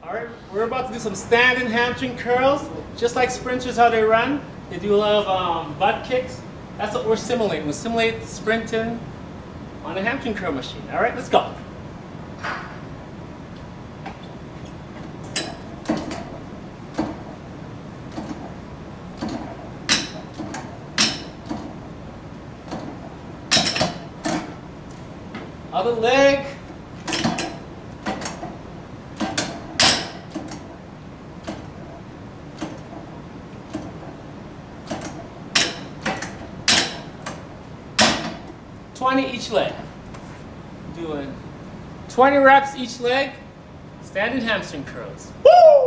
All right, we're about to do some standing hamstring curls. Just like sprinters, how they run, they do a lot of butt kicks. That's what we're simulating. We simulate sprinting on a hamstring curl machine. All right, let's go. Other leg. Each leg. Doing 20 reps each leg, standing hamstring curls. Woo!